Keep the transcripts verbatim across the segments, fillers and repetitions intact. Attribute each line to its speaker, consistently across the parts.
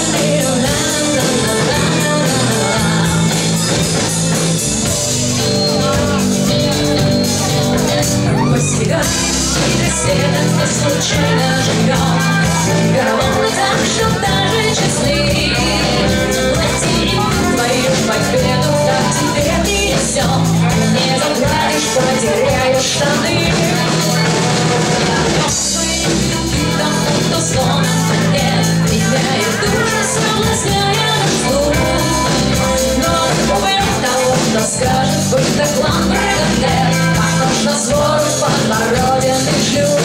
Speaker 1: Случайно живем, головой так, что даже честны. Плати твою победу, как тебе принесем. Не заплатишь, потеряешь штаны. Тому, кто сломан, нет, меняет душу, соблазняя наш слух. Но любовь того, кто скажет, будто клан нет, похож на свой подбороденный шлюп.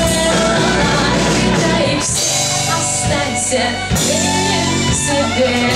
Speaker 1: Себе.